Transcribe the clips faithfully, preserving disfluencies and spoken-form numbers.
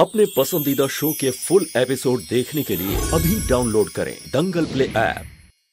अपने पसंदीदा शो के फुल एपिसोड देखने के लिए अभी डाउनलोड करें दंगल प्ले ऐप।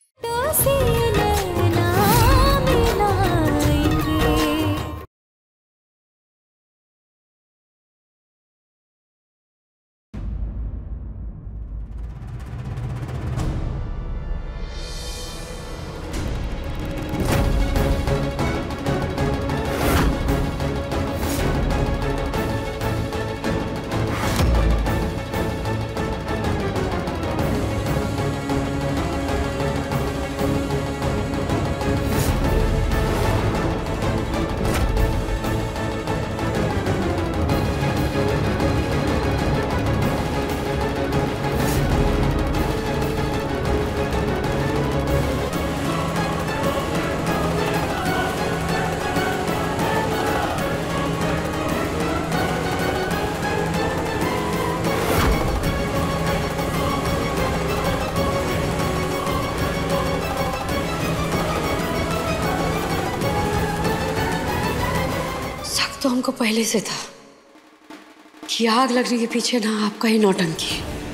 तो हमको पहले से था कि आग लगने के पीछे ना आपका ही नौटंकी,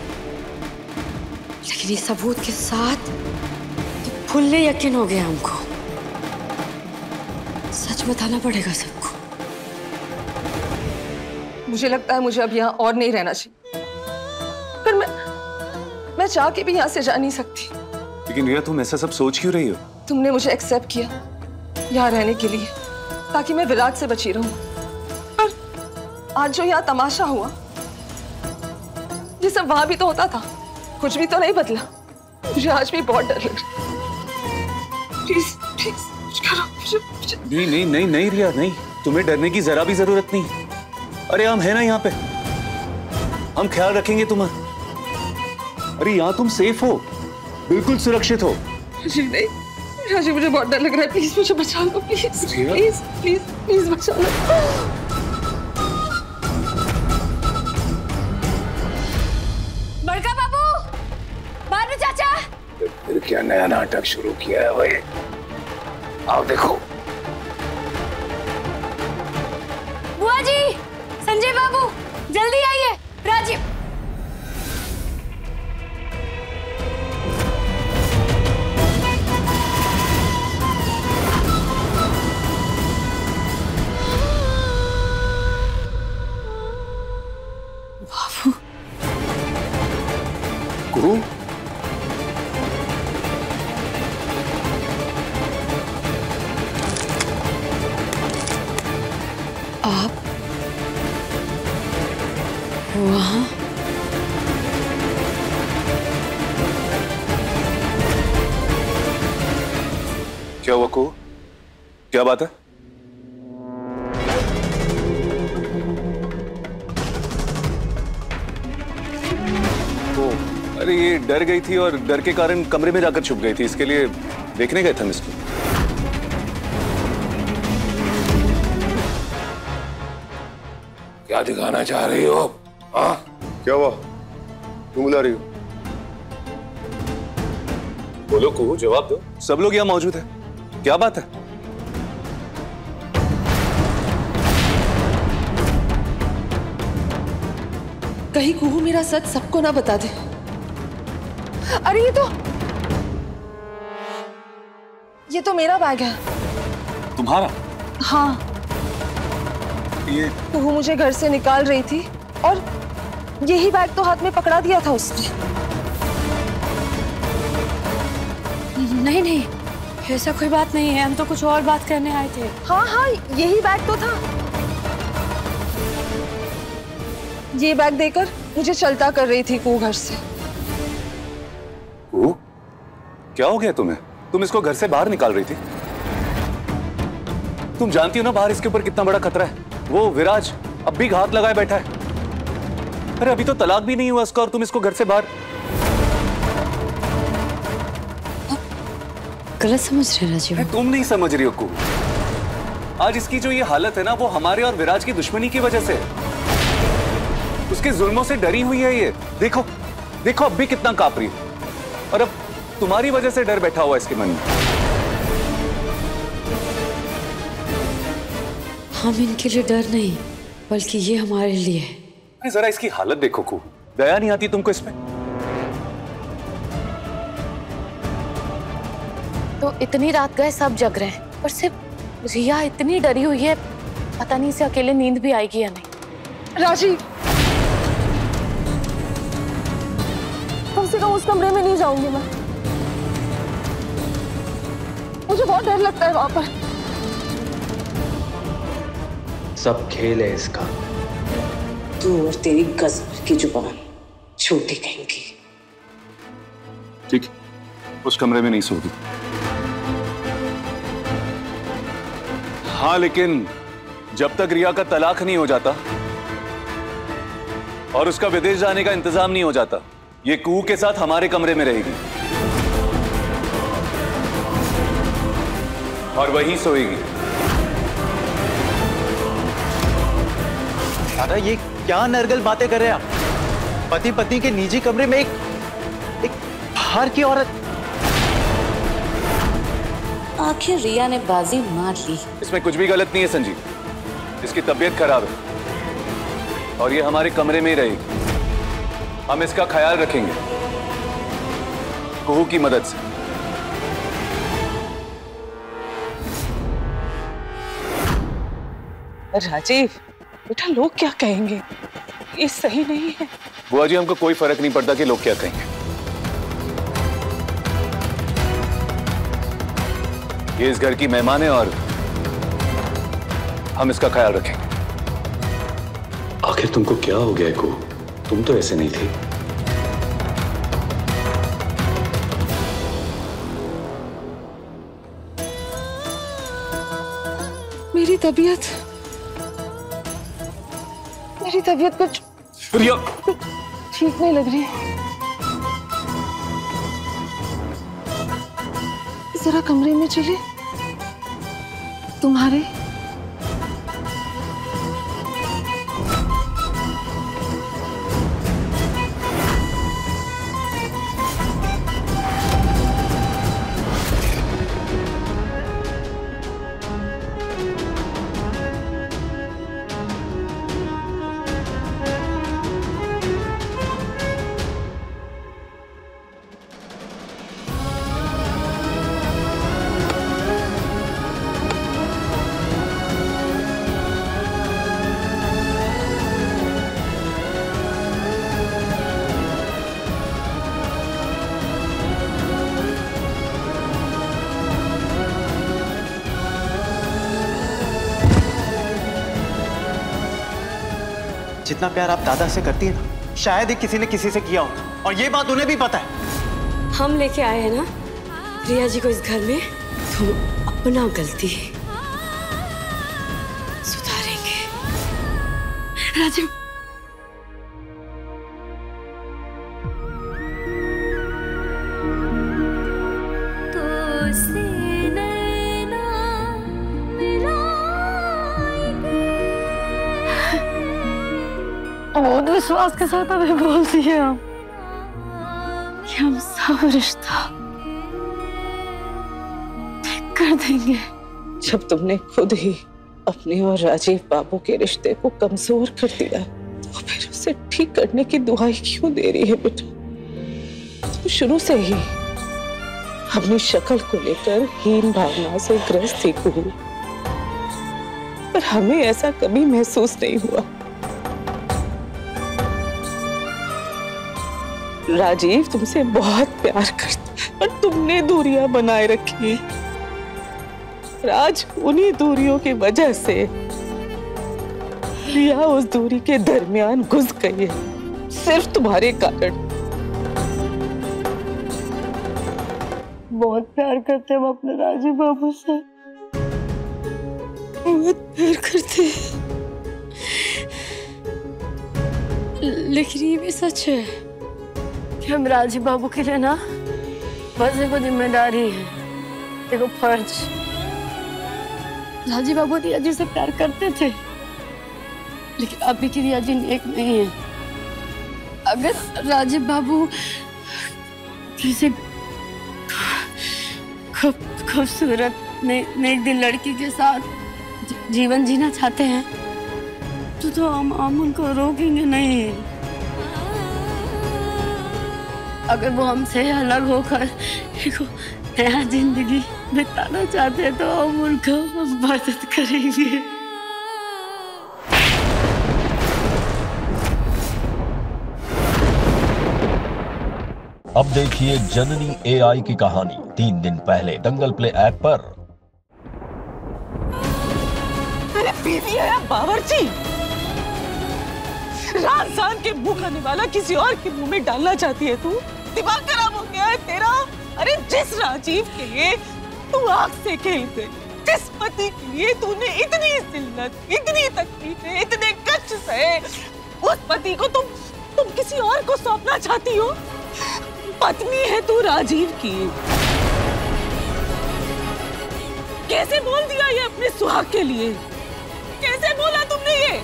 लेकिन इस सबूत के साथ तो फुल्ले यकीन हो गया हमको। सच बताना पड़ेगा सबको। मुझे लगता है मुझे अब यहाँ और नहीं रहना चाहिए, पर मैं मैं चाह के भी यहाँ से जा नहीं सकती। लेकिन रिया, तुम ऐसा सब सोच क्यों रही हो? तुमने मुझे एक्सेप्ट किया यहाँ रहने के लिए ताकि मैं विराट से बची रहूं। आज जो यहाँ तमाशा हुआ, ये सब वहां भी तो होता था, कुछ भी तो नहीं बदला। मुझे आज भी बहुत डर लग रहा है। प्लीज प्लीज कुछ करो। मुझे, मुझे... नहीं नहीं नहीं नहीं रिया, नहीं, तुम्हें डरने की जरा भी जरूरत नहीं। अरे हम है ना यहाँ पे, हम ख्याल रखेंगे तुम्हारा। अरे यहाँ तुम सेफ हो, बिल्कुल सुरक्षित हो। राजीव नहीं, राजीव मुझे बहुत डर लग रहा है। प्लीज मुझे बचा लो, प्लीज प्लीज प्लीज प्लीज बचा लो। फिर क्या नया नाटक शुरू किया है भाई? आओ देखो। बुआ जी, संजय बाबू, जल्दी आइए। राजीव, बाबू, गुरु, आप वहाँ? क्या हुआ को? क्या बात है? ओ, अरे ये डर गई थी और डर के कारण कमरे में जाकर छुप गई थी, इसके लिए देखने गए थे हम इसको। क्या दिखाना चाह रही हो? हाँ, क्या हुआ? क्यों बुला रही हो? बोलो कुहू, जवाब दो। सब लोग यहाँ मौजूद है, क्या बात है? कहीं कुहू मेरा सच सबको ना बता दे। अरे ये तो ये तो मेरा बैग है। तुम्हारा? हाँ, ये कुहू मुझे घर से निकाल रही थी और यही बैग तो हाथ में पकड़ा दिया था उसने। नहीं नहीं, ऐसा कोई बात नहीं है, हम तो कुछ और बात करने आए थे। हाँ हाँ, यही बैग तो था। ये बैग देकर मुझे चलता कर रही थी कुहू घर से। कुहू, क्या हो गया तुम्हें? तुम इसको घर से बाहर निकाल रही थी। तुम जानती हो ना बाहर इसके ऊपर कितना बड़ा खतरा है। वो विराज अब भी घात लगाए बैठा है। अरे अभी तो तलाक भी नहीं हुआ इसका और तुम इसको घर से बाहर। गलत समझ रहे राजीव। तुम नहीं समझ रही हो कुहू। आज इसकी जो ये हालत है ना, वो हमारे और विराज की दुश्मनी की वजह से। उसके जुल्मों से डरी हुई है ये। देखो देखो, अब भी कितना कांप रही है और अब तुम्हारी वजह से डर बैठा हुआ इसके मन में। हम इनके लिए डर नहीं, बल्कि ये हमारे लिए। जरा इसकी हालत देखो को, दया नहीं आती तुमको इसमें? तो इतनी रात गए सब जग रहे हैं, पर सिर्फ रिया इतनी डरी हुई है, पता नहीं इसे अकेले नींद भी आएगी या नहीं। राजीव, कम से कम उस कमरे में नहीं जाऊंगी मैं, मुझे बहुत डर लगता है वहां पर। सब खेल है इसका। तू और तेरी गजब की जुबान, छोटी कहेंगी। ठीक, उस कमरे में नहीं सोगी। हाँ, लेकिन जब तक रिया का तलाक नहीं हो जाता और उसका विदेश जाने का इंतजाम नहीं हो जाता, ये कुहू के साथ हमारे कमरे में रहेगी और वहीं सोएगी। दादा, ये क्या नरगल बातें कर रहे हैं आप? पति पत्नी के निजी कमरे में एक एक बाहर की औरत। आखिर रिया ने बाजी मार ली। इसमें कुछ भी गलत नहीं है संजीव, इसकी तबीयत खराब है और ये हमारे कमरे में ही रहेगी। हम इसका ख्याल रखेंगे कुहू की मदद से। राजीव बेटा, लोग क्या कहेंगे, ये सही नहीं है। बुआ जी, हमको कोई फर्क नहीं पड़ता कि लोग क्या कहेंगे। ये इस घर की मेहमान है और हम इसका ख्याल रखेंगे। आखिर तुमको क्या हो गया को? तुम तो ऐसे नहीं थे। मेरी तबीयत मेरी तबीयत कुछ रिया, ठीक नहीं लग रही। जरा कमरे में चले तुम्हारे। जितना प्यार आप दादा से करती है ना, शायद ही किसी ने किसी से किया होगा, और ये बात उन्हें भी पता है। हम लेके आए हैं ना रिया जी को इस घर में, तो अपना गलती सुधारेंगे। राजीव, बहुत विश्वास के साथ हमें बोलती है हम कि हम सब रिश्ता ठीक कर देंगे। जब तुमने खुद ही अपने और राजीव बाबू के रिश्ते को कमजोर कर दिया, तो फिर उसे ठीक करने की दुहाई क्यों दे रही है बेटा? तुम शुरू से ही अपनी शक्ल को लेकर हीन भावना से ग्रस्त ही हुई, पर हमें ऐसा कभी महसूस नहीं हुआ। राजीव तुमसे बहुत प्यार करता है और तुमने दूरियां बनाए रखी। राज, उन्हीं दूरियों की वजह से रिया उस दूरी के दरमियान घुस गई है, सिर्फ तुम्हारे कारण। बहुत प्यार करते हम अपने राजीव बाबू से, बहुत प्यार करते हैं। लेकिन ये भी सच है कि हम राजीव बाबू के लिए ना बस देखो जिम्मेदारी है, देखो फर्ज। राजीव बाबू रिया जी से प्यार करते थे, लेकिन अभी की रिया जी नेक नहीं है। अगर राजीव बाबू किसी खूब खूबसूरत ने, नेक दिल लड़की के साथ जीवन जीना चाहते हैं, तो, तो हम अमन को रोकेंगे नहीं। अगर वो हमसे अलग होकर एक नया जिंदगी बिताना चाहते हैं तो हम उनको मदद करेंगे। अब देखिए जननी एआई की कहानी तीन दिन पहले दंगल प्ले ऐप पर। अरे बीवी है बावर्ची, राजसान के मुंह खाने वाला किसी और के मुंह में डालना चाहती है तू? दिमाग खराब हो गया है तेरा? अरे जिस राजीव के लिए तू आग से खेल गई, जिस पति के लिए तूने इतनी जिल्लत, इतनी तकलीफें, इतने कष्ट सहे, उस पति को तुम तुम किसी और को सौंपना चाहती हो? पत्नी है तू राजीव की। कैसे बोल दिया ये अपने सुहाग के लिए? कैसे बोला तुमने ये?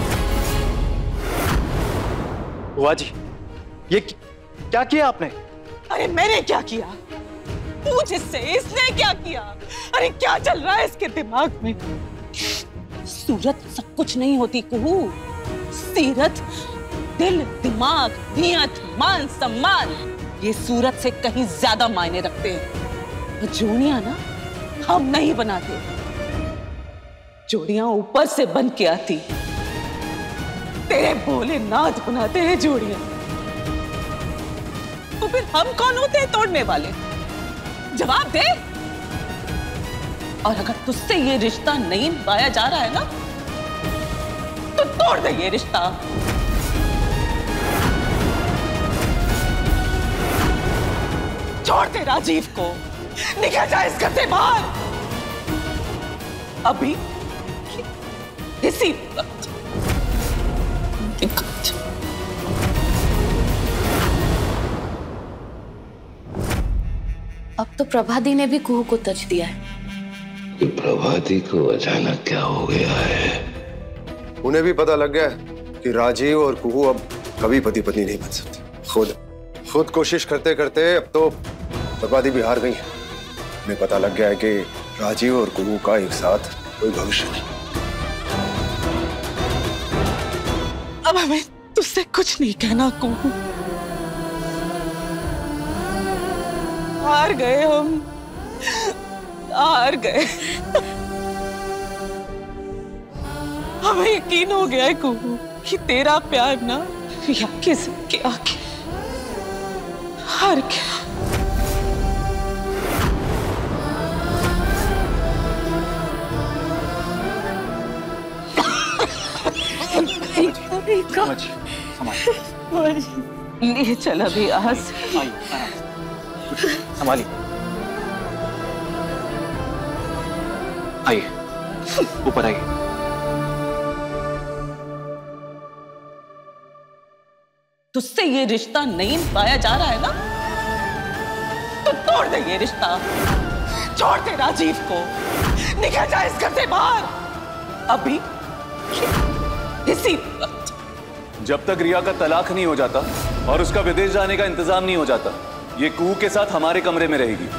बुआ जी, ये क्या किया आपने? अरे मैंने क्या किया? पूछ इससे, इसने क्या किया? अरे क्या चल रहा है इसके दिमाग में? सूरत सब कुछ नहीं होती कुहू। सीरत, दिल, दिमाग, नियत, मान, सम्मान, ये सूरत से कहीं ज्यादा मायने रखते हैं। जोड़ियां ना हम नहीं बनाते, जोड़ियां ऊपर से बन के आती। तेरे भोले नाथ बनाते हैं जोड़ियां, तो फिर हम कौन होते हैं तोड़ने वाले? जवाब दे। और अगर तुझसे ये रिश्ता नहीं निभाया जा रहा है ना, तो तोड़ दे ये रिश्ता। छोड़ दे राजीव को, निकल जा इस घर से बाहर अभी, इसी वक्त। अब तो प्रभादी ने भी कुहू को तज दिया है। कि प्रभादी को अचानक क्या हो गया है? उन्हें भी पता लग गया कि राजीव और कुहू अब कभी पति पत्नी नहीं बन सकते। खुद खुद कोशिश करते करते अब तो प्रभादी भी हार गई है। उन्हें पता लग गया है कि राजीव और कुहू का एक साथ कोई भविष्य नहीं। अब हमें तुझसे कुछ नहीं कहना कुहू। हार गए हम, हार गए। हमें यकीन हो गया है कुहू कि तेरा प्यार ना या किसके आगे हार गया। ले चल अभी आज संभालिए। आइए ऊपर आइए। तुझसे ये रिश्ता नहीं निभाया जा रहा है ना, तो तोड़ दे ये रिश्ता। छोड़ दे राजीव को, निकल जा इस घर से बाहर अभी, इसी वक्त। जब तक रिया का तलाक नहीं हो जाता और उसका विदेश जाने का इंतजाम नहीं हो जाता, ये कुहू के साथ हमारे कमरे में रहेगी।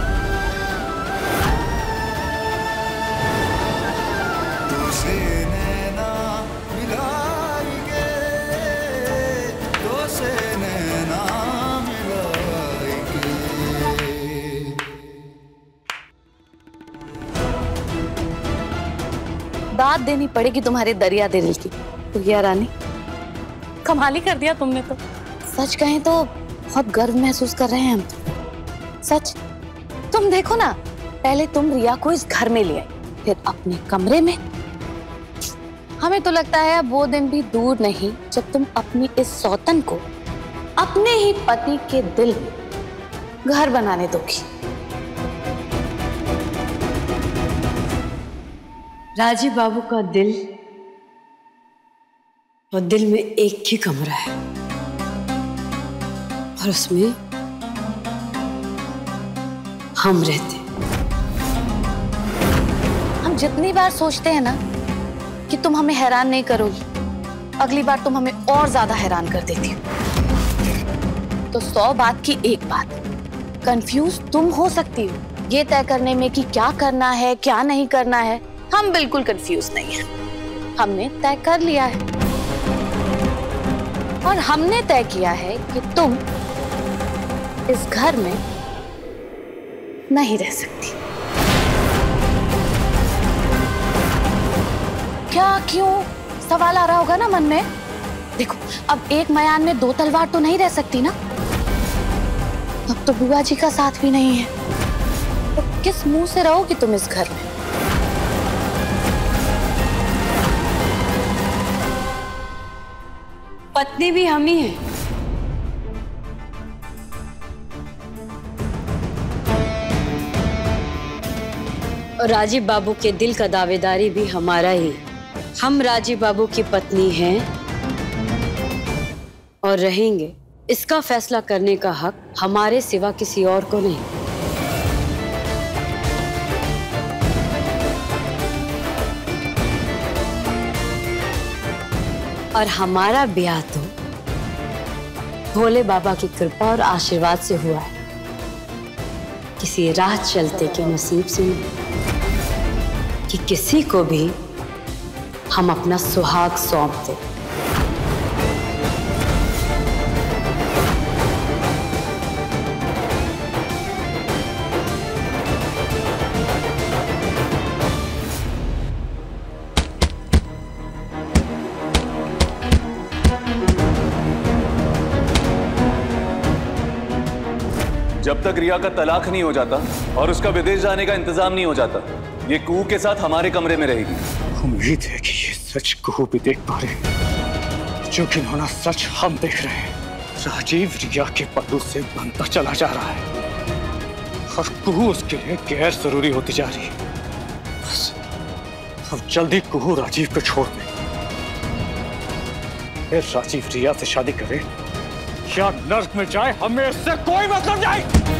दाद देनी पड़ेगी तुम्हारे दरिया दिल की। तो या रानी, कमाल ही कर दिया तुमने तो। सच कहें तो बहुत गर्व महसूस कर रहे हैं हम तो। सच, तुम देखो ना, पहले तुम रिया को इस घर में ले आई, फिर अपने कमरे में। हमें तो लगता है अब वो दिन भी दूर नहीं जब तुम अपनी इस सौतन को अपने ही पति के दिल में घर बनाने दोगी। राजीव बाबू का दिल और दिल में एक ही कमरा है और उसमें हम रहते। हम जितनी बार सोचते हैं ना कि तुम हमें हैरान नहीं करोगी, अगली बार तुम हमें और ज्यादा हैरान कर देती हो। तो सौ बात की एक बात, कंफ्यूज तुम हो सकती हो ये तय करने में कि क्या करना है क्या नहीं करना है। हम बिल्कुल कंफ्यूज नहीं हैं। हमने तय कर लिया है और हमने तय किया है कि तुम इस घर में नहीं रह सकती। क्या क्यों सवाल आ रहा होगा ना मन में? देखो, अब एक मयान में दो तलवार तो नहीं रह सकती ना। अब तो बुआ जी का साथ भी नहीं है, तो किस मुंह से रहोगी तुम इस घर में? पत्नी भी हम ही हैं। और राजीव बाबू के दिल का दावेदारी भी हमारा ही। हम राजीव बाबू की पत्नी हैं और रहेंगे। इसका फैसला करने का हक हमारे सिवा किसी और को नहीं। और हमारा ब्याह तो भोले बाबा की कृपा और आशीर्वाद से हुआ है, किसी राह चलते के नसीब से नहीं कि किसी को भी हम अपना सुहाग सौंप दें। जब तक रिया का तलाक नहीं हो जाता और उसका विदेश जाने का इंतजाम नहीं हो जाता, ये कुहू के साथ हमारे कमरे में रहेगी। उम्मीद है कि ये सच कुहू भी देख पा रहे, जो कि होना सच हम देख रहे हैं। राजीव रिया के पल्लू से बनता चला जा रहा है और कुहू उसके लिए गैर जरूरी होती जा रही है। बस अब जल्दी कुहू राजीव को छोड़ दे, फिर राजीव रिया से शादी करे या नर्क में जाए, हमें इससे कोई मतलब नहीं।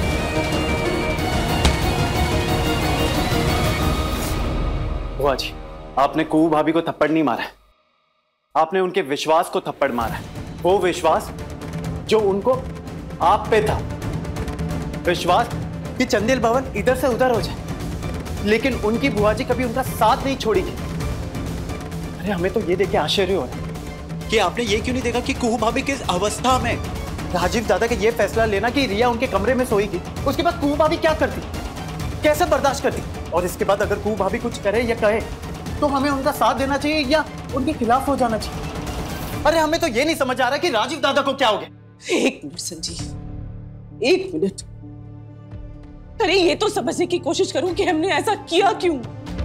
बुआ जी, आपने कुहू भाभी को थप्पड़ नहीं मारा है, आपने उनके विश्वास को थप्पड़ मारा है। वो विश्वास जो उनको आप पे था, विश्वास कि चंदेल भवन इधर से उधर हो जाए, लेकिन उनकी बुआ जी कभी उनका साथ नहीं छोड़ेगी। अरे हमें तो ये देख के आश्चर्य हो रहा है कि आपने ये क्यों नहीं देखा कि कुहू भाभी किस अवस्था में। राजीव दादा का ये फैसला लेना कि रिया उनके कमरे में सोएगी, उसके बाद कुहू भाभी क्या करती, कैसे बर्दाश्त करती, और इसके बाद अगर कुहू भाभी कुछ करे या कहे तो हमें उनका साथ देना चाहिए या उनके खिलाफ हो जाना चाहिए। अरे हमें तो ये नहीं समझ आ रहा कि राजीव दादा को क्या हो गया। एक मिनट संजीव, एक मिनट। अरे ये तो समझने की कोशिश करूं कि हमने ऐसा किया क्यों।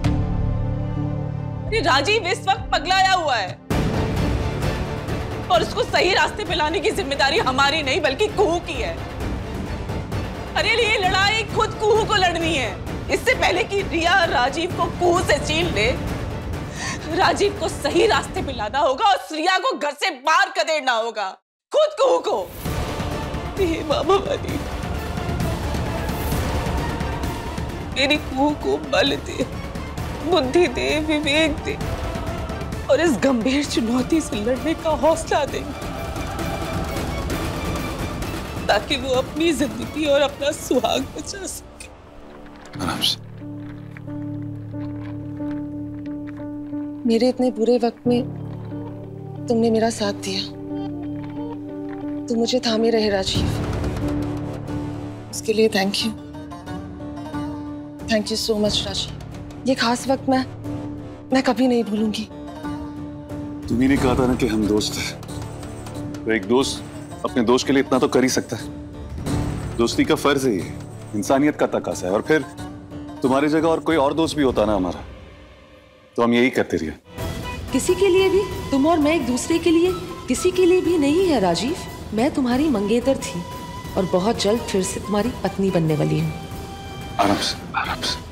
अरे राजीव इस वक्त पगलाया हुआ है और उसको सही रास्ते पे लाने की जिम्मेदारी हमारी नहीं बल्कि कुहू की है। अरे ये लड़ाई खुद कुहू को लड़नी है। इससे पहले कि रिया राजीव को कुहू से छीन ले, राजीव को सही रास्ते पे लाना होगा और रिया को घर से बाहर कदेड़ना होगा, खुद कुहू को। हे बाबा बनी, मेरी कुहू को बल दे, बुद्धि दे, विवेक दे और इस गंभीर चुनौती से लड़ने का हौसला दे, ताकि वो अपनी जिंदगी और अपना सुहाग बचा सके। आराम से। मेरे इतने बुरे वक्त में तुमने मेरा साथ दिया, तुम मुझे थामे रहे राजीव, उसके लिए thank you, thank you so much Rajiv. ये खास वक्त मैं मैं कभी नहीं भूलूंगी। तुम्ही ने कहा था ना कि हम दोस्त हैं, तो एक दोस्त अपने दोस्त के लिए इतना तो कर ही सकता है। दोस्ती का फर्ज है ये, इंसानियत का तकाजा है। और फिर तुम्हारी जगह और कोई और दोस्त भी होता ना हमारा, तो हम यही करते रहे। किसी के लिए भी, तुम और मैं एक दूसरे के लिए किसी के लिए भी नहीं है राजीव। मैं तुम्हारी मंगेतर थी और बहुत जल्द फिर से तुम्हारी पत्नी बनने वाली हूँ। आराम से, आराम से।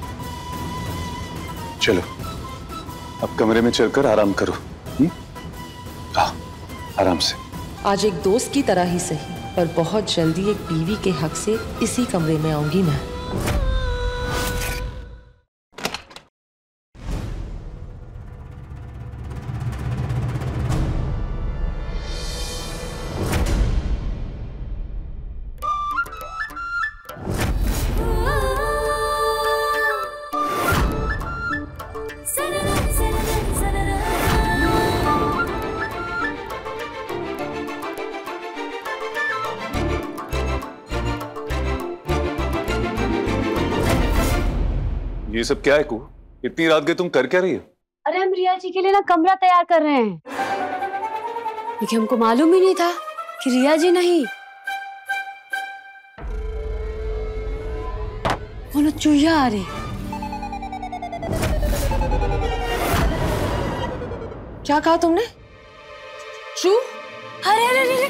चलो अब कमरे में चलकर आराम करो। हाँ, आराम से। आज एक दोस्त की तरह ही सही, पर बहुत जल्दी एक बीवी के हक से इसी कमरे में आऊंगी मैं। ये सब क्या है कू? इतनी रात गए तुम कर क्या रही हो? अरे हम रिया जी के लिए ना कमरा तैयार कर रहे हैं, क्योंकि हमको मालूम ही नहीं था कि रिया जी नहीं, वो चूहिया आ रही। क्या कहा तुमने? चू? अरे अरे अरे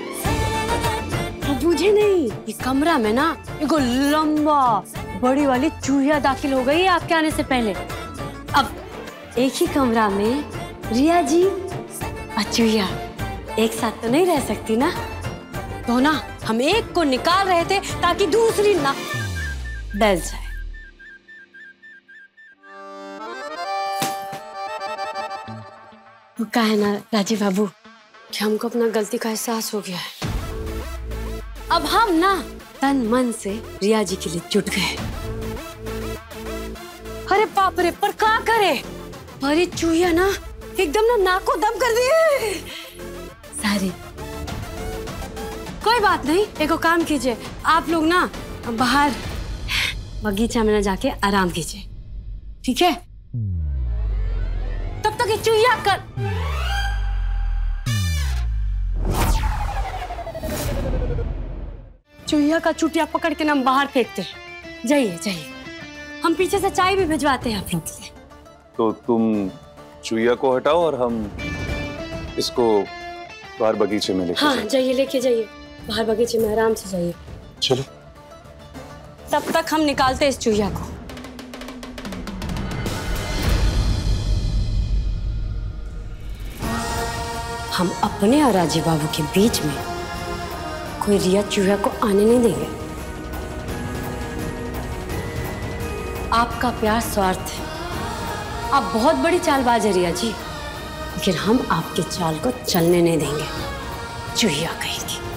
मुझे नहीं, ये कमरा में ना एक लंबा बड़ी वाली चूहिया दाखिल हो गई है आपके आने से पहले। अब एक ही कमरा में रिया जी और चूहिया एक साथ तो नहीं रह सकती ना, तो ना हम एक को निकाल रहे थे ताकि दूसरी ना डर जाए। वो कहा है ना राजीव बाबू कि हमको अपना गलती का एहसास हो गया है। अब हम ना तन मन से रिया जी के लिए जुट गए। अरे बाप रे, पर क्या करे, हमारी चूहिया ना एकदम ना नाक को दम कर दिए सारी। कोई बात नहीं, एको काम कीजिए, आप लोग ना बाहर बगीचा में ना जाके आराम कीजिए, ठीक है? तब तक ये चूहिया कर चूहिया का चुटिया पकड़ के ना हम बाहर फेंकते हैं। जाइए जाइए, हम पीछे से चाय भी भिजवाते हैं आप लोग के लिए। तो तुम चूहिया को हटाओ और हम इसको बाहर बगीचे में लेके हाँ जाइए, लेके जाइए बाहर बगीचे में, आराम से जाइए। चलो। तब तक हम निकालते इस चूहिया को। हम अपने और राजीव बाबू के बीच में कोई रिया चूहिया को आने नहीं देंगे। आपका प्यार स्वार्थ है, आप बहुत बड़ी चालबाज है रिया जी, लेकिन हम आपके चाल को चलने नहीं देंगे, चूहिया कहेगी।